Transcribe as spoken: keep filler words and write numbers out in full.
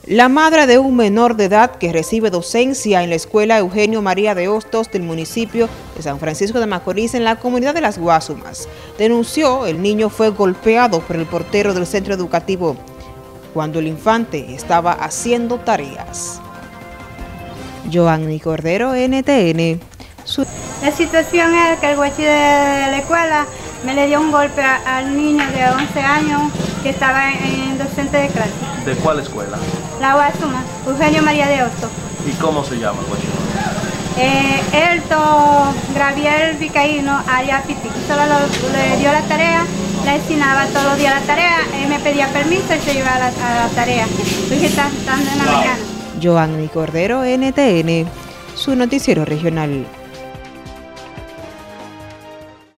La madre de un menor de edad que recibe docencia en la escuela Eugenio María de Hostos del municipio de San Francisco de Macorís en la comunidad de Las Guasumas denunció el niño fue golpeado por el portero del centro educativo cuando el infante estaba haciendo tareas. Joanny Cordero, N T N. Su... La situación es que el guachi de la escuela me le dio un golpe a, al niño de once años que estaba en, en docente de clase. ¿De cuál escuela? La Guasuma, Eugenio María de Hostos. ¿Y cómo se llama el guachi? Eh, Elto Graviel Vicaíno allá Piti. Solo lo, le dio la tarea, le enseñaba todos los días la tarea, él me pedía permiso y se iba a la, a la tarea. Porque está en la mañana. Joanny Cordero, N T N, su noticiero regional.